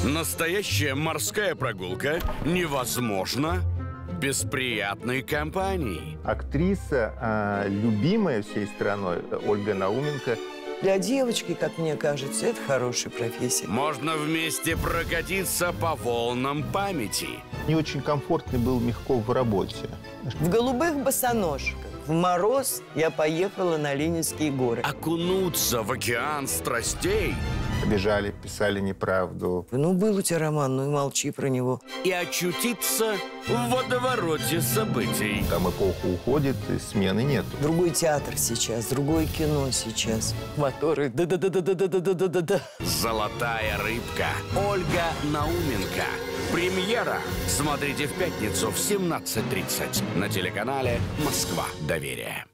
Настоящая морская прогулка невозможна без приятной компании. Актриса, любимая всей страной, Ольга Науменко. Для девочки, как мне кажется, это хорошая профессия. Можно вместе прокатиться по волнам памяти. Не очень комфортный был Мягков в работе. В голубых босоножках в мороз я поехала на Ленинские горы. Окунуться в океан страстей. Обижали, писали неправду. Ну, был у тебя роман, ну и молчи про него. И очутиться в водовороте событий. Там эпоха уходит, и смены нету. Другой театр сейчас, другое кино сейчас. Моторы, да-да-да-да-да-да-да-да-да. Золотая рыбка. Ольга Науменко. Премьера. Смотрите в пятницу в 17:30 на телеканале «Москва. Доверие».